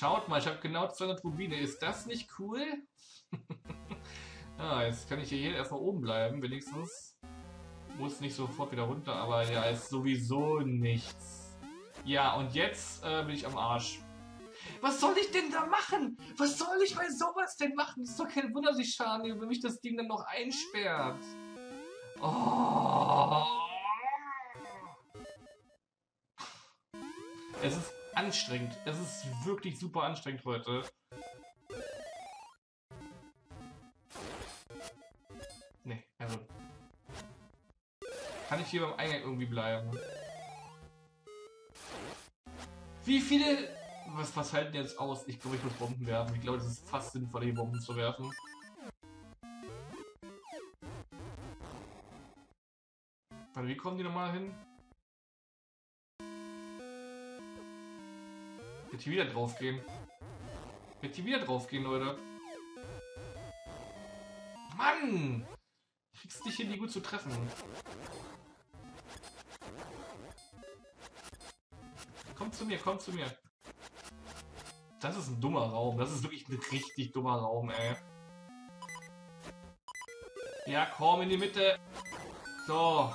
Schaut mal, ich habe genau 200 Rubine. Ist das nicht cool? Ah, jetzt kann ich hier erstmal oben bleiben, wenigstens. Muss nicht sofort wieder runter, aber ja, ist sowieso nichts. Ja, und jetzt bin ich am Arsch. Was soll ich denn da machen? Was soll ich bei sowas denn machen? Ist doch kein Wunder, dass ich Schaden nehme, wenn mich das Ding dann noch einsperrt. Oh. Es ist anstrengend. Es ist wirklich super anstrengend heute. Nee, also. Kann ich hier beim Eingang irgendwie bleiben? Wie viele... Was halten jetzt aus? Ich glaube, ich muss Bomben werfen. Ich glaube, das ist fast sinnvoll, hier Bomben zu werfen. Warte, wie kommen die nochmal hin? Wird hier wieder draufgehen? Wird hier wieder draufgehen, Leute? Mann! Kriegst dich hier nie gut zu treffen. Komm zu mir, komm zu mir. Das ist ein dummer Raum. Das ist wirklich ein richtig dummer Raum, ey. Ja, komm in die Mitte. So.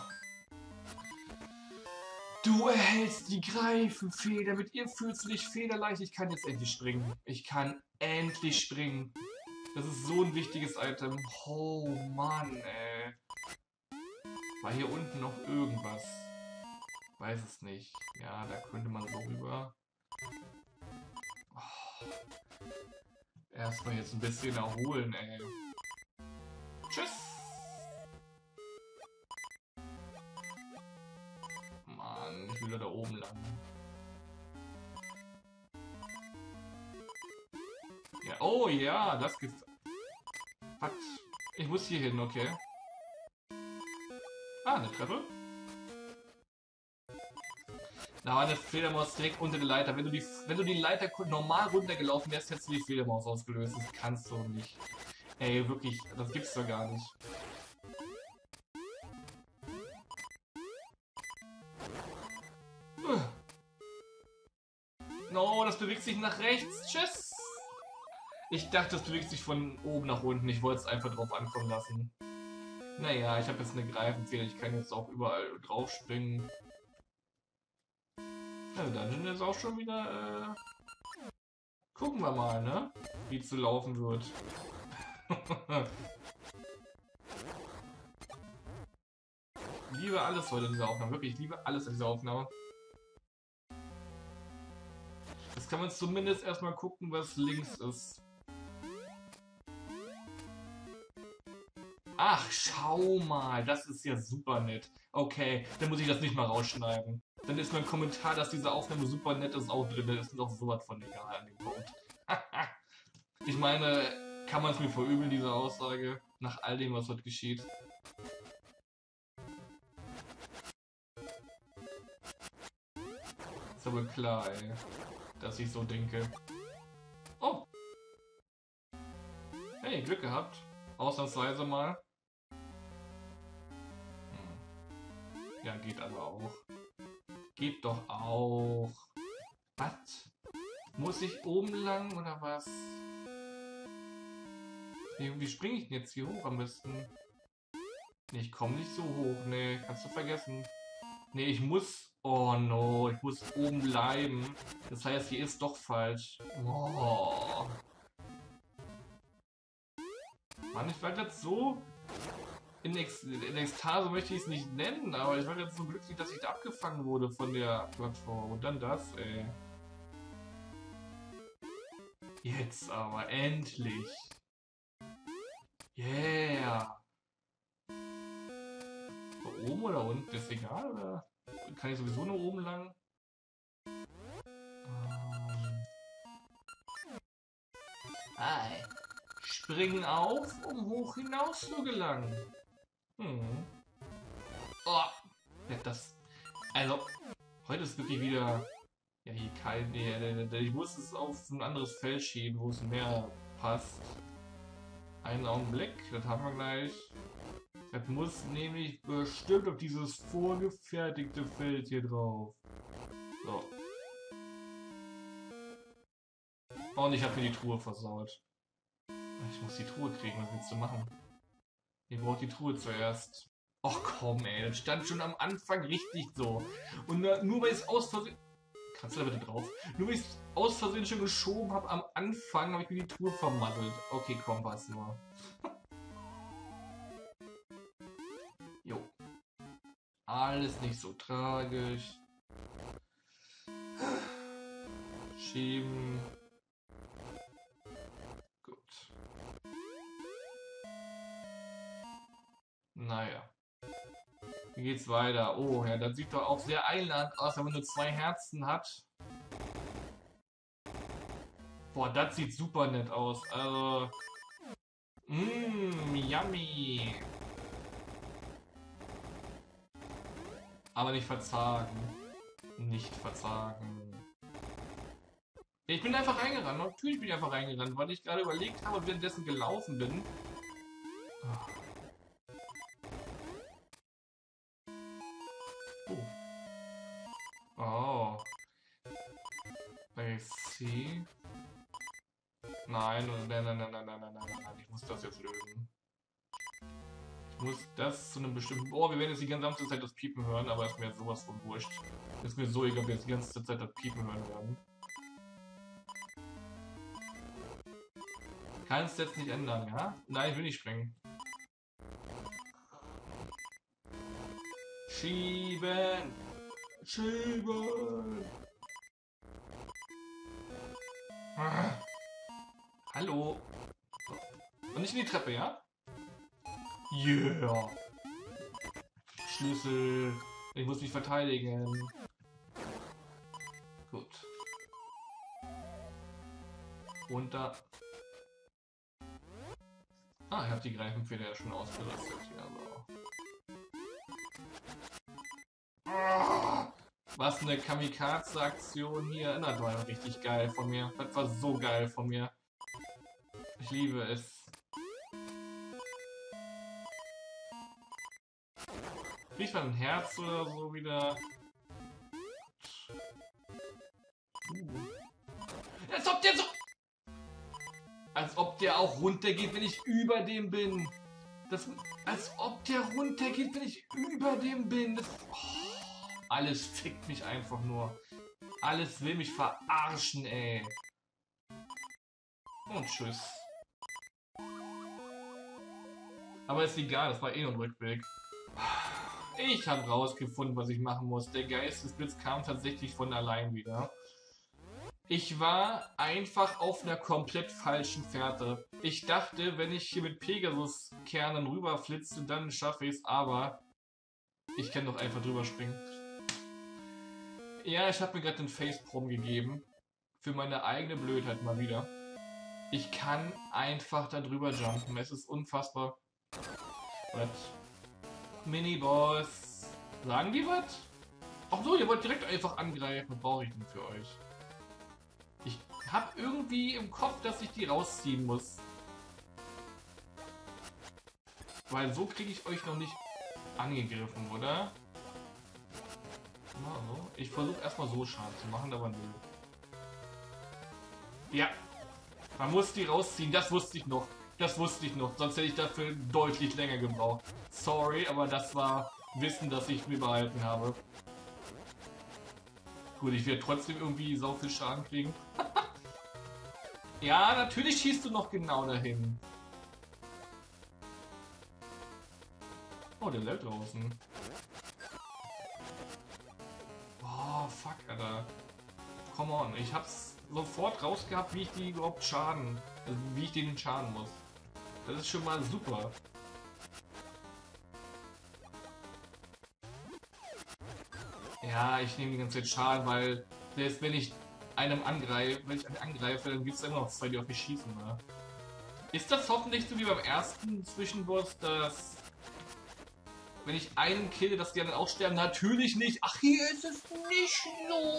Du erhältst die Greifenfeder. Mit ihr fühlst du dich federleicht. Ich kann jetzt endlich springen. Ich kann endlich springen. Das ist so ein wichtiges Item. Oh Mann, ey. War hier unten noch irgendwas? Weiß es nicht. Ja, da könnte man so rüber. Oh. Erstmal jetzt ein bisschen erholen, ey. Tschüss! Mann, ich will da oben lang. Ja, oh ja, das gibt. Was? Ich muss hier hin, okay. Ah, eine Treppe. Da war eine Fledermaus direkt unter der Leiter. Wenn du die Leiter normal runtergelaufen wärst, hättest du die Fledermaus ausgelöst. Das kannst du nicht. Ey, wirklich, das gibt's doch gar nicht. No, das bewegt sich nach rechts. Tschüss. Ich dachte, das bewegt sich von oben nach unten. Ich wollte es einfach drauf ankommen lassen. Naja, ich habe jetzt eine Greifenfeder. Ich kann jetzt auch überall drauf springen. Ja, der Dungeon ist auch schon wieder... Gucken wir mal, ne? Wie es so laufen wird. Ich liebe alles heute in dieser Aufnahme. Wirklich, ich liebe alles in dieser Aufnahme. Jetzt kann man zumindest erstmal gucken, was links ist. Ach, schau mal. Das ist ja super nett. Okay, dann muss ich das nicht mal rausschneiden. Dann ist mein Kommentar, dass diese Aufnahme super nett ist, auch drin. Das ist auch sowas von egal an dem Punkt. Ich meine, kann man es mir verübeln, diese Aussage? Nach all dem, was dort geschieht. Ist aber klar, ey, dass ich so denke. Oh! Hey, Glück gehabt. Ausnahmsweise mal. Ja, geht aber auch. Geht doch auch. Was? Muss ich oben lang oder was? Wie springe ich denn jetzt hier hoch am besten? Nee, ich komme nicht so hoch. Nee, kannst du vergessen. Nee, ich muss... Oh no, ich muss oben bleiben. Das heißt, hier ist doch falsch. Oh. Mann, ich war jetzt so... In Ekstase möchte ich es nicht nennen, aber ich war jetzt so glücklich, dass ich da abgefangen wurde von der Plattform. Und dann das, ey. Jetzt aber, endlich. Yeah. Da oben oder unten, ist egal, oder? Kann ich sowieso nur oben lang? Hi. Springen auf, um hoch hinaus zu gelangen. Hm. Oh. Ja, das... Also, heute ist wirklich wieder... Ja, hier kein... Nee, ich muss es auf ein anderes Feld schieben, wo es mehr passt. Einen Augenblick, das haben wir gleich. Das muss nämlich bestimmt auf dieses vorgefertigte Feld hier drauf. So. Und ich habe mir die Truhe versaut. Ich muss die Truhe kriegen, was willst du machen? Ich brauche die Truhe zuerst. Och komm, ey, das stand schon am Anfang richtig so. Und nur weil ich es aus Versehen... Kannst du da bitte drauf? Nur weil ich es aus Versehen schon geschoben habe, am Anfang habe ich mir die Truhe vermattelt. Okay, komm, was nur. Jo. Alles nicht so tragisch. Schieben. Gut. Naja. Wie geht's weiter? Oh, ja, das sieht doch auch sehr einladend aus, wenn man nur 2 Herzen hat. Boah, das sieht super nett aus. Also. Yummy. Aber nicht verzagen. Nicht verzagen. Ich bin einfach reingerannt. Natürlich bin ich einfach reingerannt, weil ich gerade überlegt habe und währenddessen gelaufen bin. Oh. Oh. I see. Nein, nein, nein, nein, nein, nein, nein, nein, nein. Ich muss das jetzt lösen. Ich muss das zu einem bestimmten... Oh, wir werden jetzt die gesamte Zeit das Piepen hören, aber ist mir jetzt sowas von wurscht. Ist mir so egal, ob wir jetzt die ganze Zeit das Piepen hören werden. Kannst du jetzt nicht ändern, ja? Nein, ich will nicht springen. Schieben! Schieben! Ah. Hallo! Und nicht in die Treppe, ja? Yeah! Schlüssel! Ich muss mich verteidigen. Gut. Runter. Ah, ich habe die Greifenfeder ja schon ausgerüstet. Ja, so. Ah, was eine Kamikaze-Aktion hier. Das war richtig geil von mir. Das war so geil von mir. Ich liebe es. Kriegt man ein Herz oder so wieder? Als ob der so... Als ob der auch runtergeht, wenn ich über dem bin. Das, als ob der runtergeht, wenn ich über dem bin. Das, oh, alles fickt mich einfach nur. Alles will mich verarschen, ey. Und tschüss. Aber ist egal, das war eh ein Rückweg. Ich habe rausgefunden, was ich machen muss. Der Geistesblitz kam tatsächlich von allein wieder. Ich war einfach auf einer komplett falschen Fährte. Ich dachte, wenn ich hier mit Pegasus-Kernen rüberflitze, dann schaffe ich es, aber ich kann doch einfach drüber springen. Ja, ich habe mir gerade den Facepalm gegeben. Für meine eigene Blödheit mal wieder. Ich kann einfach da drüber jumpen. Es ist unfassbar. Was? Miniboss. Sagen die was? Ach so, ihr wollt direkt einfach angreifen. Was brauche ich denn für euch? Ich habe irgendwie im Kopf, dass ich die rausziehen muss. Weil so kriege ich euch noch nicht angegriffen, oder? Also, ich versuche erstmal so Schaden zu machen, aber nö. Ja, man muss die rausziehen, das wusste ich noch. Das wusste ich noch, sonst hätte ich dafür deutlich länger gebraucht. Sorry, aber das war Wissen, das ich mir behalten habe. Gut, ich werde trotzdem irgendwie so viel Schaden kriegen. Ja, natürlich schießt du noch genau dahin. Oh, der bleibt draußen. Oh, fuck, Alter. Come on, ich hab's sofort rausgehabt, wie ich die überhaupt schaden. Also wie ich denen schaden muss. Das ist schon mal super. Ja, ich nehme die ganze Zeit Schaden, weil selbst wenn ich einem angreife, dann gibt es immer noch 2, die auf mich schießen. Ne? Ist das hoffentlich so wie beim ersten Zwischenboss, dass wenn ich einen kille, dass die anderen auch sterben? Natürlich nicht. Ach, hier ist es nicht so.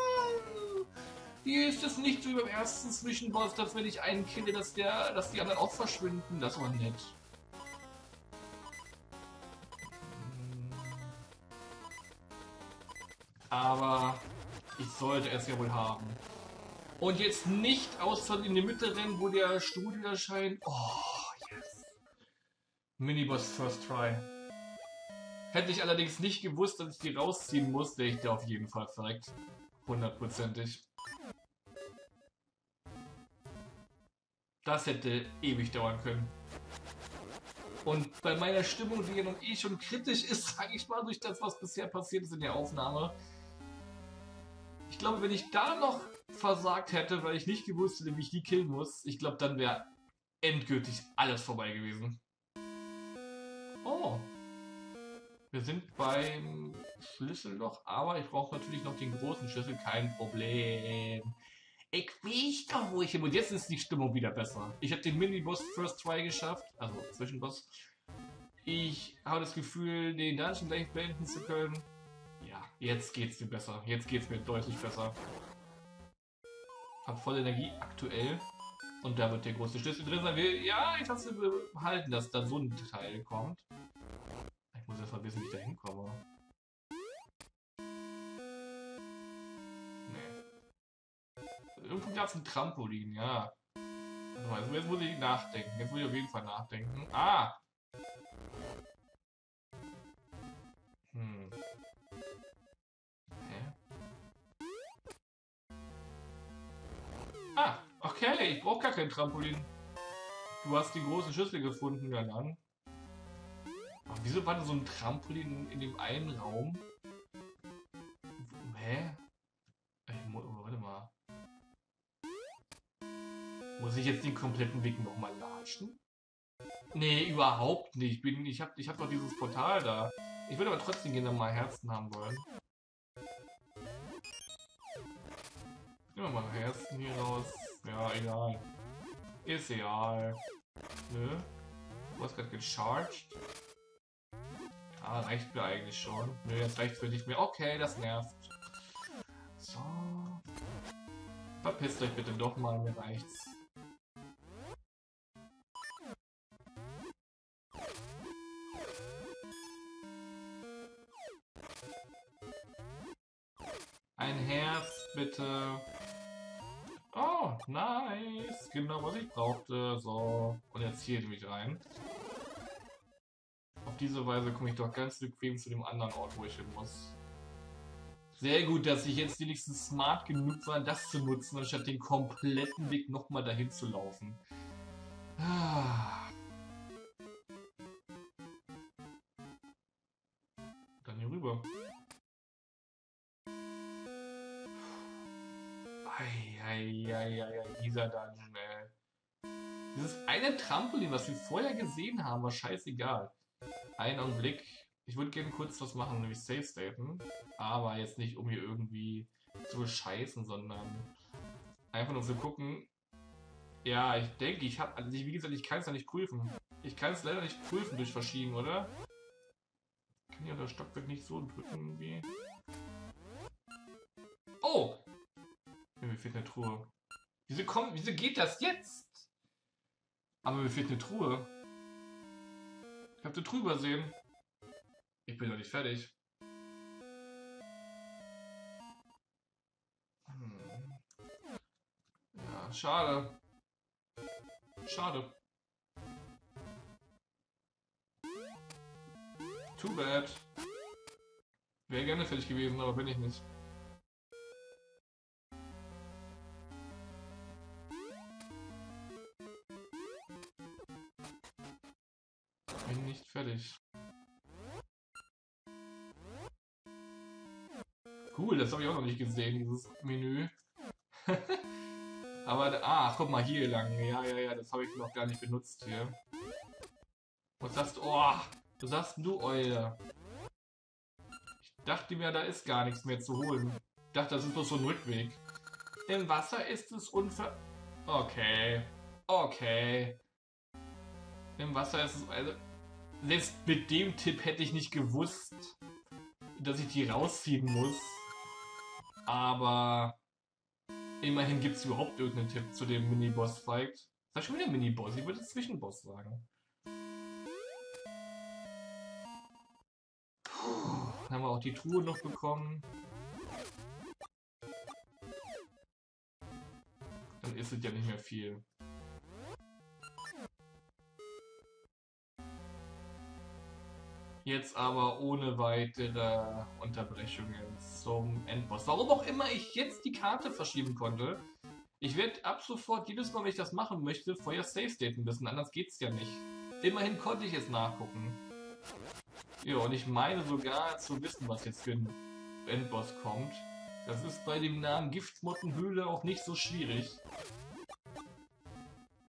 Hier ist es nicht so wie beim ersten Zwischenboss, dass wenn ich einen kille, dass die anderen auch verschwinden. Das war nett. Aber ich sollte es ja wohl haben. Und jetzt nicht außer in die Mitte rennen, wo der Stuhl erscheint. Oh, yes. Miniboss First Try. Hätte ich allerdings nicht gewusst, dass ich die rausziehen muss, wäre ich da auf jeden Fall verreckt. 100%ig. Das hätte ewig dauern können. Und bei meiner Stimmung, die ja noch eh schon kritisch ist, sage ich mal, durch das, was bisher passiert ist in der Aufnahme. Ich glaube, wenn ich da noch versagt hätte, weil ich nicht gewusst hätte, wie ich die killen muss, ich glaube, dann wäre endgültig alles vorbei gewesen. Oh. Wir sind beim Schlüsselloch, aber ich brauche natürlich noch den großen Schlüssel, kein Problem. Ich weiß doch, wo ich hin. Und jetzt ist die Stimmung wieder besser. Ich habe den Mini-Boss First Try geschafft, also Zwischenboss. Ich habe das Gefühl, den Dungeon gleich beenden zu können. Ja, jetzt geht's mir besser. Jetzt geht's mir deutlich besser. Hab voll Energie aktuell. Und da wird der große Schlüssel drin sein. Ja, ich hab's behalten, dass da so ein Teil kommt. Ich muss erst mal wissen, wie ich da hinkomme. Irgendwo gab es ein Trampolin, ja. Also jetzt muss ich nachdenken. Jetzt muss ich auf jeden Fall nachdenken. Ah! Hä? Ah, okay. Ich brauche gar kein Trampolin. Du hast die große Schüssel gefunden, ja dann. Aber wieso war da so ein Trampolin in dem einen Raum? Hä? Warte mal. Muss ich jetzt den kompletten Weg nochmal latschen? Nee, überhaupt nicht. Ich hab doch dieses Portal da. Ich würde aber trotzdem gerne mal Herzen haben wollen. Nehmen wir mal Herzen hier raus. Ja, egal. Ist egal. Nö. Du hast gerade gecharged. Ah, reicht mir eigentlich schon. Nö, jetzt reicht für nicht mehr. Okay, das nervt. So. Verpisst euch bitte doch mal, mir reicht's. Ein Herz, bitte. Oh, nice. Genau, was ich brauchte. So. Und jetzt hier nämlich rein. Auf diese Weise komme ich doch ganz bequem zu dem anderen Ort, wo ich hin muss. Sehr gut, dass ich jetzt wenigstens smart genug war, das zu nutzen, anstatt den kompletten Weg nochmal dahin zu laufen. Dann hier rüber. Eieieiei, dieser Dungeon, ey. Dieses eine Trampolin, was wir vorher gesehen haben, war scheißegal. Einen Augenblick. Ich würde gerne kurz was machen, nämlich Safe Staten. Aber jetzt nicht, um hier irgendwie zu scheißen, sondern einfach nur zu gucken. Ja, ich denke, ich habe, also wie gesagt, ich kann es ja nicht prüfen. Ich kann es leider nicht prüfen durch Verschieben, oder? Ich kann ja das Stockwerk nicht so drücken irgendwie. Oh! Mir fehlt eine Truhe. Wieso geht das jetzt? Aber mir fehlt eine Truhe. Ich habe eine Truhe übersehen. Ich bin noch nicht fertig. Ja, schade. Schade. Too bad. Wäre gerne fertig gewesen, aber bin ich nicht. Bin nicht fertig. Cool, das habe ich auch noch nicht gesehen, dieses Menü. Aber, guck mal hier lang. Ja, das habe ich noch gar nicht benutzt hier. Was sagst du? Oh, was sagst du, Eule? Ich dachte mir, da ist gar nichts mehr zu holen. Ich dachte, das ist doch so ein Rückweg. Im Wasser ist es Okay. Okay. Im Wasser ist es... Also, selbst mit dem Tipp hätte ich nicht gewusst, dass ich die rausziehen muss. Aber immerhin gibt es überhaupt irgendeinen Tipp zu dem Mini-Boss-Fight. Das ist schon wieder Mini-Boss, ich würde Zwischenboss sagen. Dann haben wir auch die Truhe noch bekommen. dann ist es ja nicht mehr viel. Jetzt aber ohne weitere Unterbrechungen zum Endboss. Warum auch immer ich jetzt die Karte verschieben konnte. Ich werde ab sofort jedes Mal, wenn ich das machen möchte, vorher Save Staten müssen, anders geht's ja nicht. Immerhin konnte ich es nachgucken. Ja, und ich meine sogar zu wissen, was jetzt für ein Endboss kommt. Das ist bei dem Namen Giftmottenhöhle auch nicht so schwierig.